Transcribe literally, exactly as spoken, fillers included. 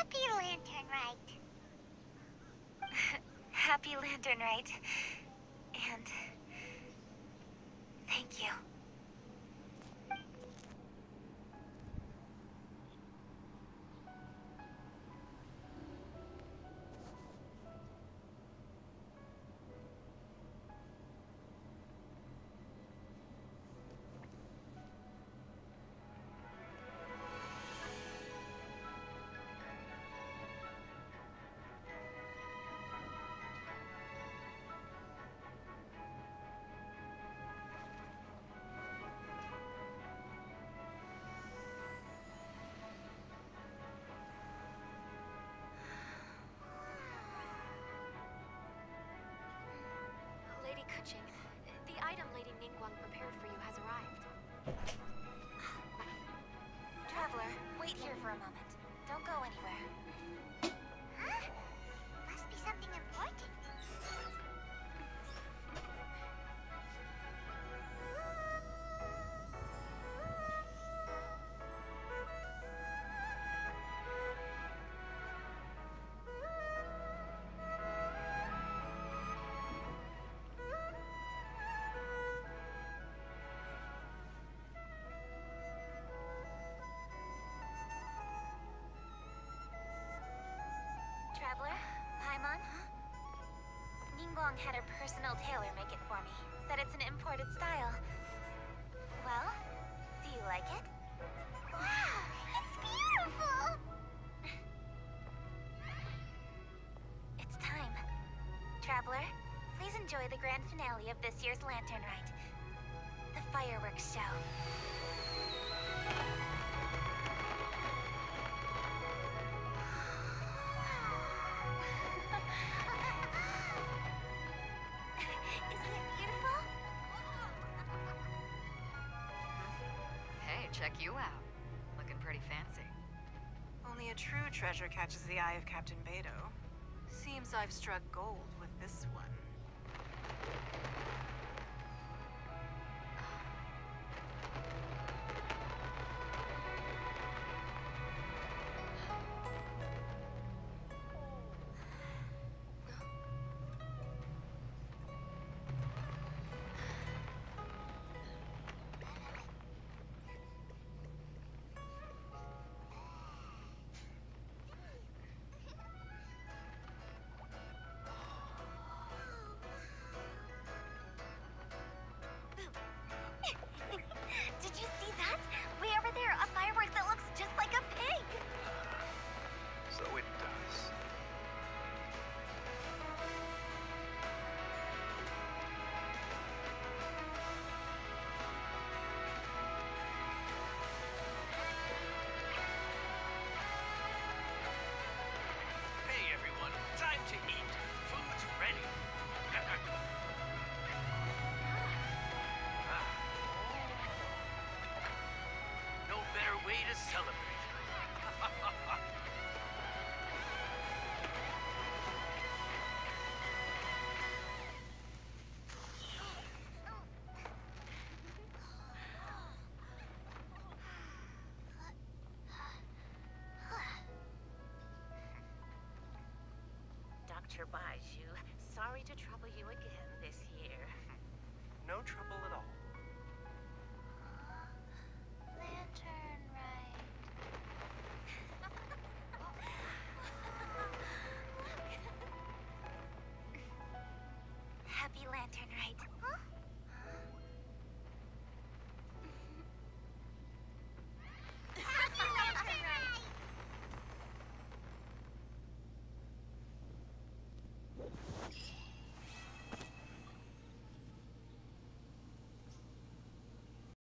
Happy Lantern Rite. Happy Lantern Rite. And thank you. Lady Keqing, the item Lady Ningguang prepared for you has arrived. Traveler, wait here for a moment. Don't go anywhere. Huh? Must be something important. Traveler, Paimon? Ningguang had her personal tailor make it for me. Said it's an imported style. Well, do you like it? Wow, it's beautiful! It's time. Traveler, please enjoy the grand finale of this year's Lantern Rite. The fireworks show. Isn't it beautiful? Hey, check you out. Looking pretty fancy. Only a true treasure catches the eye of Captain Beidou. Seems I've struck gold with this one. Did you see that? Way over there, a firework that looks just like a pig! So it does. Hey everyone, time to eat. Food's ready. Ah. No better way to celebrate. Doctor Baizhu, sorry to trouble you again this year. No trouble at all.